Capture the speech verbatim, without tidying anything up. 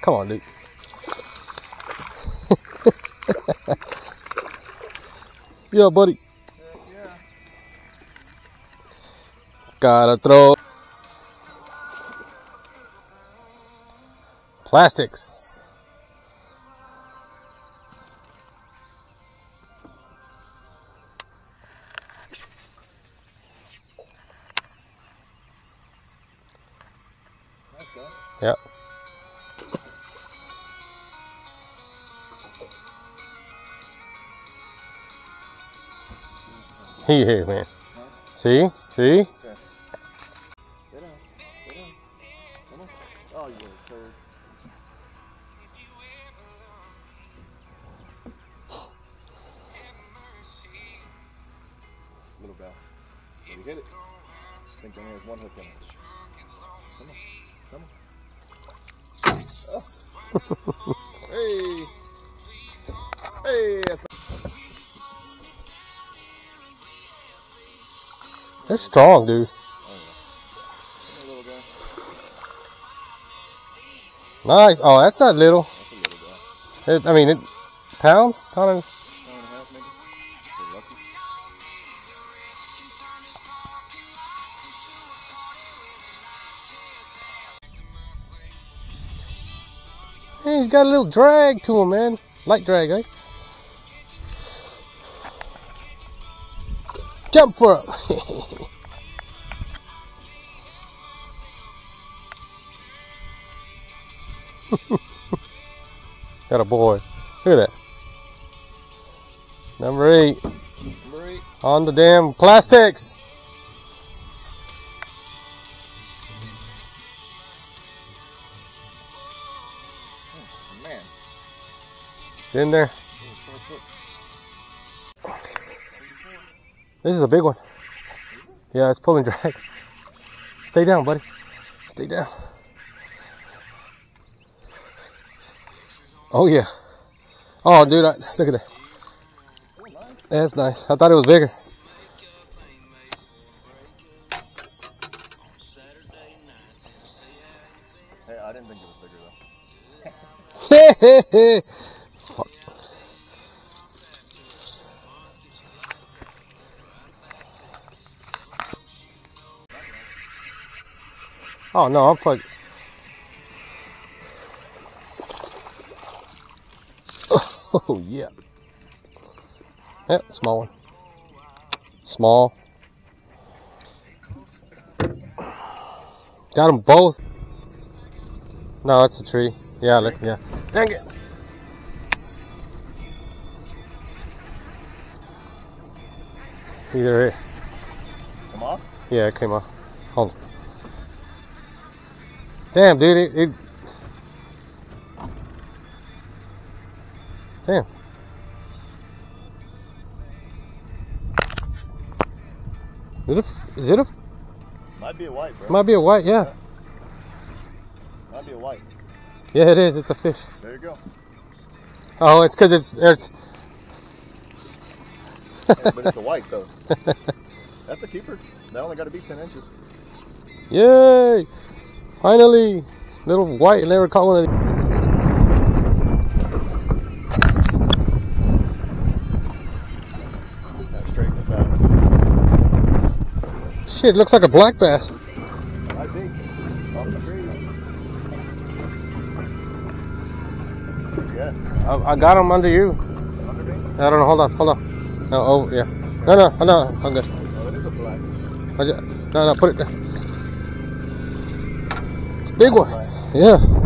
Come on, dude. Yeah, buddy. Yeah. Gotta throw plastics. Okay. Yep. Here, man. Huh? See? See? Okay. Get out. Get out. Come on. Oh, you little turd. Little bell. Did you hit it? I think there only has one hook in it. Come on. Come on. Oh. Hey. Hey. That's They're strong, dude. Oh, yeah. Hey, little guy. Nice. Oh, that's not little. That's a little guy. It, I mean, it pound? Pound and, Pound and a half, maybe. You're lucky. hey, he's got a little drag to him, man. Light drag, eh? Jump for it. Got a boy. Look at that. Number eight. Number eight. On the damn plastics. Oh, man. It's in there. This is a big one. Yeah, it's pulling drag. Stay down, buddy. Stay down. Oh, yeah. Oh, dude, I, look at that. That's nice. I thought it was bigger. Hey, I didn't think it was bigger, though. Fuck. Oh, no, I'm fucking. Oh, yeah. Yep, small one. Small. Got them both. No, it's a tree. Yeah, look, yeah. Dang it. Either here. Come off? Yeah, it came off. Hold on. Damn, dude, it, it Damn. Is it a, is it a? Might be a white, bro. Might be a white, yeah. yeah. Might be a white. Yeah, it is. It's a fish. There you go. Oh, it's because it's, it's Yeah, but it's a white, though. That's a keeper. They only got to be ten inches. Yay! Finally! Little white, never caught one of these. Now straighten this out. Shit, it looks like a black bass. Might be. Off the tree. Yeah. I, I got him under you. Under me? I don't know. Hold on. Hold on. No, oh, yeah. No, no. No, I'm good. Oh, it is a black. I just, no, no, put it there. It's a big one. Yeah.